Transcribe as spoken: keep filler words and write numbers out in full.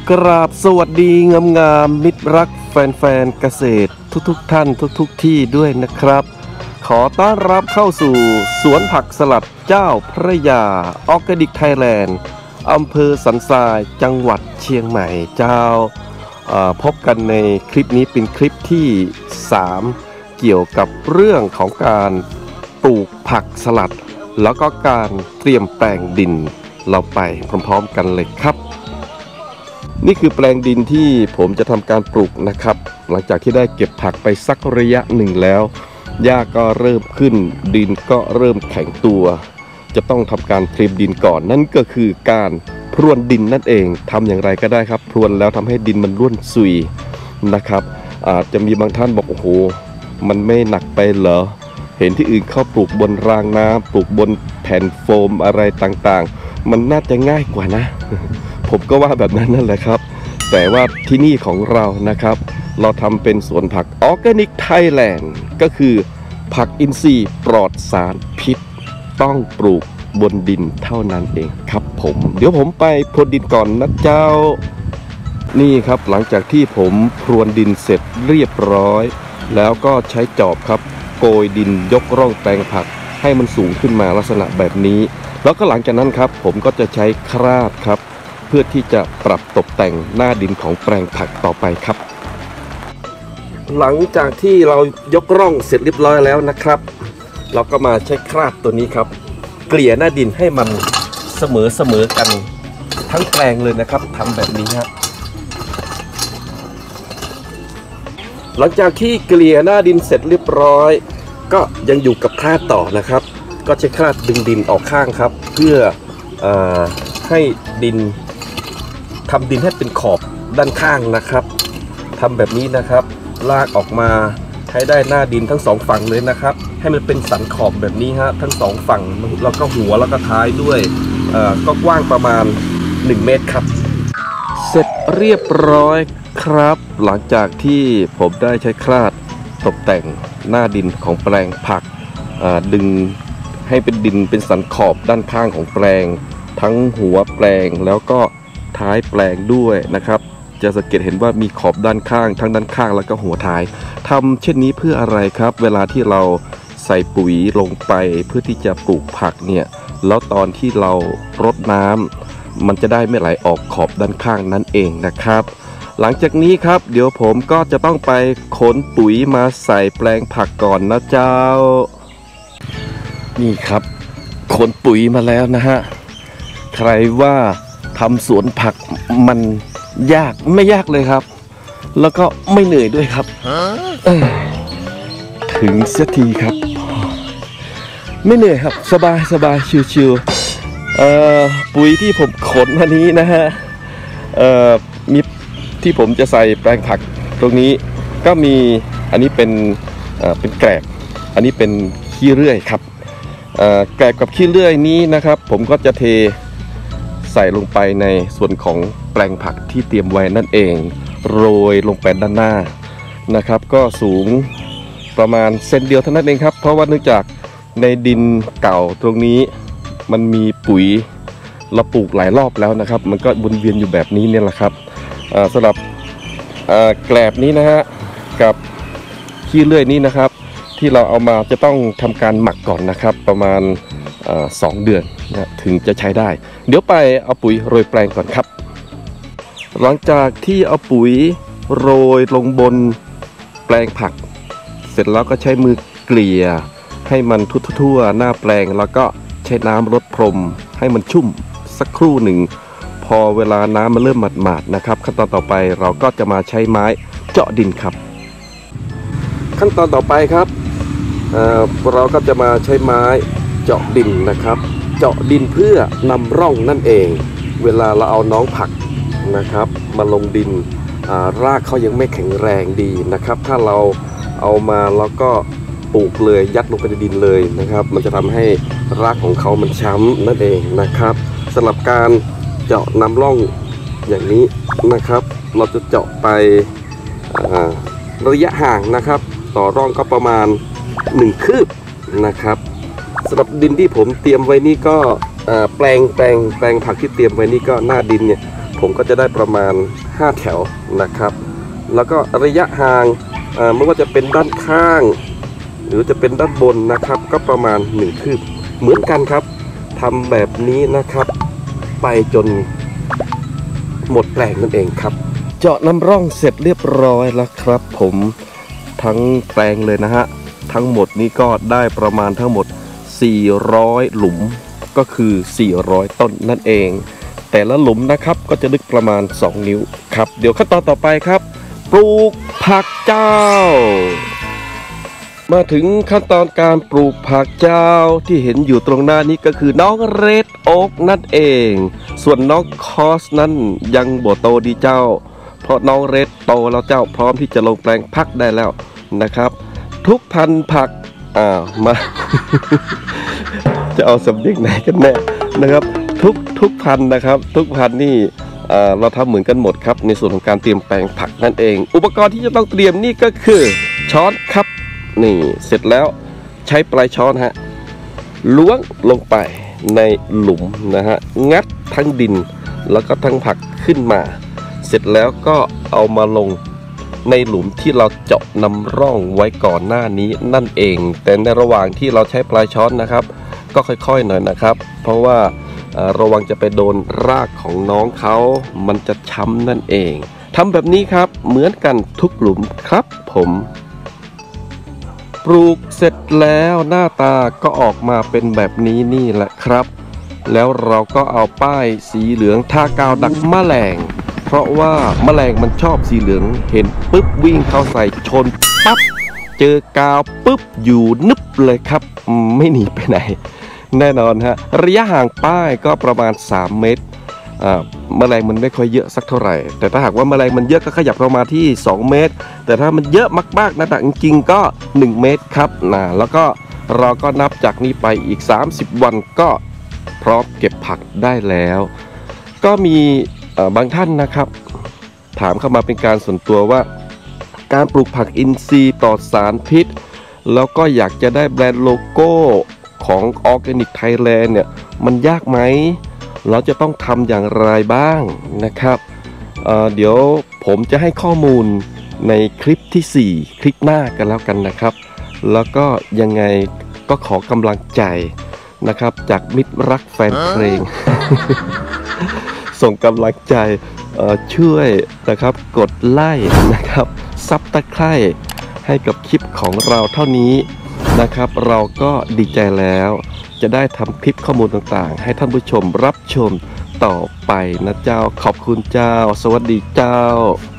กราบสวัสดีงามๆมิตรรักแฟนๆเกษตรทุกๆท่านทุกๆที่ด้วยนะครับขอต้อนรับเข้าสู่สวนผักสลัดเจ้าพระยาออร์แกนิกไทยแลนด์อำเภอสันทรายจังหวัดเชียงใหม่เจ้าพบกันในคลิปนี้เป็นคลิปที่สามเกี่ยวกับเรื่องของการปลูกผักสลัดแล้วก็การเตรียมแปลงดินเราไปพร้อมๆกันเลยครับนี่คือแปลงดินที่ผมจะทำการปลูกนะครับหลังจากที่ได้เก็บผักไปสักระยะหนึ่งแล้วหญ้าก็เริ่มขึ้นดินก็เริ่มแข็งตัวจะต้องทำการเตรียมดินก่อนนั่นก็คือการพรวนดินนั่นเองทำอย่างไรก็ได้ครับพรวนแล้วทำให้ดินมันร่วนซุยนะครับอาจจะมีบางท่านบอกโอ้โหมันไม่หนักไปเหรอเห็นที่อื่นเขาปลูกบนรางน้ำปลูกบนแผ่นโฟมอะไรต่างๆมันน่าจะง่ายกว่านะผมก็ว่าแบบนั้นนั่นแหละครับแต่ว่าที่นี่ของเรานะครับเราทำเป็นสวนผักออร์แกนิกไทยแลนด์ก็คือผักอินทรีย์ปลอดสารพิษต้องปลูกบนดินเท่านั้นเองครับผมเดี๋ยวผมไปพรวนดินก่อนนะเจ้านี่ครับหลังจากที่ผมพรวนดินเสร็จเรียบร้อยแล้วก็ใช้จอบครับโกยดินยกร่องแปลงผักให้มันสูงขึ้นมาลักษณะแบบนี้แล้วก็หลังจากนั้นครับผมก็จะใช้คราดครับเพื่อที่จะปรับตกแต่งหน้าดินของแปลงผักต่อไปครับหลังจากที่เรายกร่องเสร็จเรียบร้อยแล้วนะครับเราก็มาใช้คราดตัวนี้ครับเกลี่ยหน้าดินให้มันเสมอเสมอกันทั้งแปลงเลยนะครับทำแบบนี้ครับหลังจากที่เกลี่ยหน้าดินเสร็จเรียบร้อยก็ยังอยู่กับคราดต่อนะครับก็ใช้คราดดึงดินออกข้างครับเพื่ออให้ดินทำดินให้เป็นขอบด้านข้างนะครับทำแบบนี้นะครับลากออกมาให้ได้หน้าดินทั้งสองฝั่งเลยนะครับให้มันเป็นสันขอบแบบนี้ฮะทั้งสองฝั่งแล้วก็หัวแล้วก็ท้ายด้วยก็กว้างประมาณหนึ่งเมตรครับเสร็จเรียบร้อยครับหลังจากที่ผมได้ใช้คราดตกแต่งหน้าดินของแปลงผักดึงให้เป็นดินเป็นสันขอบด้านข้างของแปลงทั้งหัวแปลงแล้วก็ท้ายแปลงด้วยนะครับจะสังเกตเห็นว่ามีขอบด้านข้างทั้งด้านข้างแล้วก็หัวท้ายทำเช่นนี้เพื่ออะไรครับเวลาที่เราใส่ปุ๋ยลงไปเพื่อที่จะปลูกผักเนี่ยแล้วตอนที่เรารดน้ำมันจะได้ไม่ไหลออกขอบด้านข้างนั่นเองนะครับหลังจากนี้ครับเดี๋ยวผมก็จะต้องไปขนปุ๋ยมาใส่แปลงผักก่อนนะเจ้านี่ครับขนปุ๋ยมาแล้วนะฮะใครว่าทำสวนผักมันยากไม่ยากเลยครับแล้วก็ไม่เหนื่อยด้วยครับถึงเสียทีครับไม่เหนื่อยครับสบายสบายชิวๆเอ่อปุ๋ยที่ผมขนมานี้นะฮะเอ่อมีที่ผมจะใส่แปลงผักตรงนี้ก็มีอันนี้เป็นเอ่อเป็นแกลบอันนี้เป็นขี้เลื่อยครับเอ่อแกลบกับขี้เลื่อยนี้นะครับผมก็จะเทใส่ลงไปในส่วนของแปลงผักที่เตรียมไว้นั่นเองโรยลงไปด้านหน้านะครับก็สูงประมาณเซนเดียวเท่านั้นเองครับเพราะว่าเนื่องจากในดินเก่าตรงนี้มันมีปุ๋ยเราปลูกหลายรอบแล้วนะครับมันก็วนเวียนอยู่แบบนี้เนี่ยแหละครับสำหรับแกลบนี้นะฮะกับขี้เลื่อยนี้นะครับที่เราเอามาจะต้องทำการหมักก่อนนะครับประมาณสองเดือนนะถึงจะใช้ได้เดี๋ยวไปเอาปุ๋ยโรยแปลงก่อนครับหลังจากที่เอาปุ๋ยโรยลงบนแปลงผักเสร็จแล้วก็ใช้มือเกลี่ยให้มันทั่วๆหน้าแปลงแล้วก็ใช้น้ำรดพรมให้มันชุ่มสักครู่หนึ่งพอเวลาน้ำมันเริ่มหมาดๆนะครับขั้นตอนต่อไปเราก็จะมาใช้ไม้เจาะดินครับขั้นตอนต่อไปครับเอ่อเราก็จะมาใช้ไม้เจาะดินนะครับเจาะดินเพื่อนำร่องนั่นเองเวลาเราเอาน้องผักนะครับมาลงดินรากเขายังไม่แข็งแรงดีนะครับถ้าเราเอามาแล้วก็ปลูกเลยยัดลงไปในดินเลยนะครับมันจะทำให้รากของเขามันช้ำนั่นเองนะครับสำหรับการเจาะนำร่องอย่างนี้นะครับเราจะเจาะไประยะห่างนะครับต่อร่องก็ประมาณหนึ่งคืบนะครับสำหรับดินที่ผมเตรียมไว้นี่ก็แปลงแปลงแปลงผักที่เตรียมไว้นี่ก็หน้าดินเนี่ยผมก็จะได้ประมาณห้าแถวนะครับแล้วก็ระยะห่างไม่ว่าจะเป็นด้านข้างหรือจะเป็นด้านบนนะครับก็ประมาณหนึ่งคืบเหมือนกันครับทำแบบนี้นะครับไปจนหมดแปลงนั่นเองครับเจาะน้ำร่องเสร็จเรียบร้อยแล้วครับผมทั้งแปลงเลยนะฮะทั้งหมดนี้ก็ได้ประมาณทั้งหมดสี่ร้อยหลุมก็คือสี่ร้อยต้นนั่นเองแต่ละหลุมนะครับก็จะลึกประมาณสองนิ้วครับเดี๋ยวขั้นตอนต่อไปครับปลูกผักเจ้ามาถึงขั้นตอนการปลูกผักเจ้าที่เห็นอยู่ตรงหน้านี้ก็คือน้องเรดโอ๊กนั่นเองส่วนน้องคอสนั้นยังบ่โตดีเจ้าเพราะน้องเรดโตแล้วเจ้าพร้อมที่จะลงแปลงพักได้แล้วนะครับทุกพันธุ์ผักอ่ามา จะเอาสำเนียงไหนกันแน่นะครับทุกทุกพันธุ์นะครับทุกพันธุ์นี่เราทำเหมือนกันหมดครับในส่วนของการเตรียมแปลงผักนั่นเองอุปกรณ์ที่จะต้องเตรียมนี่ก็คือช้อนครับนี่เสร็จแล้วใช้ปลายช้อนฮะล้วงลงไปในหลุมนะฮะงัดทั้งดินแล้วก็ทั้งผักขึ้นมาเสร็จแล้วก็เอามาลงในหลุมที่เราเจาะนำร่องไว้ก่อนหน้านี้นั่นเองแต่ในระหว่างที่เราใช้ปลายช้อนนะครับก็ค่อยๆหน่อยนะครับเพราะว่าระวังจะไปโดนรากของน้องเขามันจะช้ำนั่นเองทำแบบนี้ครับเหมือนกันทุกหลุมครับผมปลูกเสร็จแล้วหน้าตาก็ออกมาเป็นแบบนี้นี่แหละครับแล้วเราก็เอาป้ายสีเหลืองทากาวดักแมลงเพราะว่าแมลงมันชอบสีเหลืองเห็นปุ๊บวิ่งเข้าใส่ชนปั๊บเจอกาวปุ๊บอยู่นึบเลยครับไม่หนีไปไหนแน่นอนฮะระยะห่างป้ายก็ประมาณสามเมตรอ่าแมลงมันไม่ค่อยเยอะสักเท่าไหร่แต่ถ้าหากว่าแมลงมันเยอะก็ขยับลงมาที่สองเมตรแต่ถ้ามันเยอะมากๆนะแต่จริงๆก็หนึ่งเมตรครับนะแล้วก็เราก็นับจากนี้ไปอีกสามสิบวันก็พร้อมเก็บผักได้แล้วก็มีบางท่านนะครับถามเข้ามาเป็นการส่วนตัวว่าการปลูกผักอินทรีย์ปลอดสารพิษแล้วก็อยากจะได้แบรนด์โลโก้ของ Organic Thailand เนี่ยมันยากไหมเราจะต้องทำอย่างไรบ้างนะครับ เ, เดี๋ยวผมจะให้ข้อมูลในคลิปที่สี่คลิปหน้ากันแล้วกันนะครับแล้วก็ยังไงก็ขอกำลังใจนะครับจากมิตรรักแฟนเพลง ส่งกำลังใจช่วยนะครับกดไลค์นะครับซับตะไคร่ให้กับคลิปของเราเท่านี้นะครับเราก็ดีใจแล้วจะได้ทำคลิปข้อมูลต่างๆให้ท่านผู้ชมรับชมต่อไปนะเจ้าขอบคุณเจ้าสวัสดีเจ้า